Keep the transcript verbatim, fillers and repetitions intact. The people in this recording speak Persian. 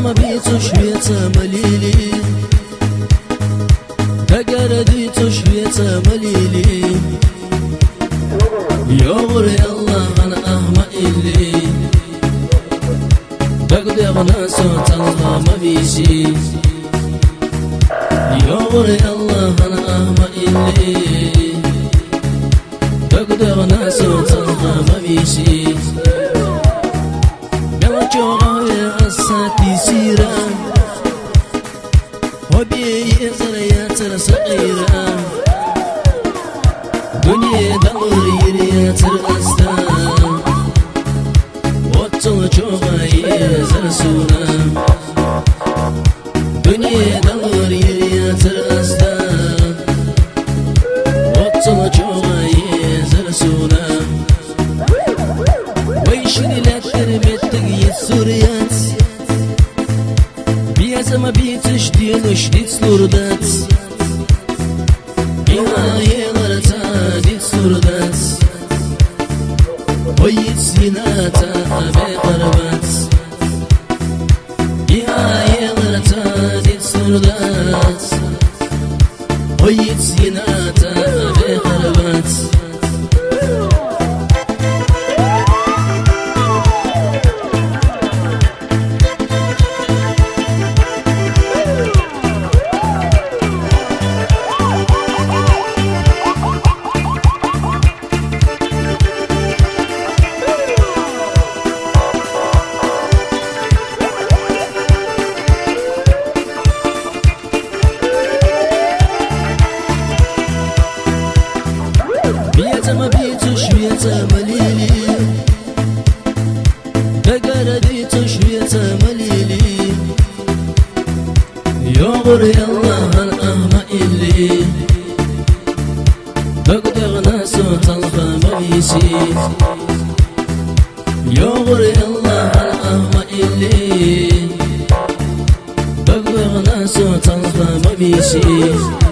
ما بيتو شوية مليلي تقرديتو شوية مليلي يغر يلا أنا أهما إلي بقدغنا صوت الله ما بيشي يغر يلا أنا أهما إلي بقدغنا صوت الله ما بيشي قلت جوغي أساتي سيرا وبي يزريات رسقيرا دنيا دور يريات الأستا وطل جوغي يزرسونا دنيا دور يريات الأستا وطل جوغي يزرسونا ويشني لا تربتك يسوريات بيزما بيتش دينوش ديت سلوردات إنهاية غرتا ديت سلوردات ويت سيناتا بقربات إنهاية غرتا ديت سلوردات ويت سيناتا بقربات ما بيتو شوية مليلي بقرديتو شوية مليلي يغر يلا هالأهما إلي بقدغنا صوت الله ما بيشي يغر يلا هالأهما إلي بقدغنا صوت الله ما بيشي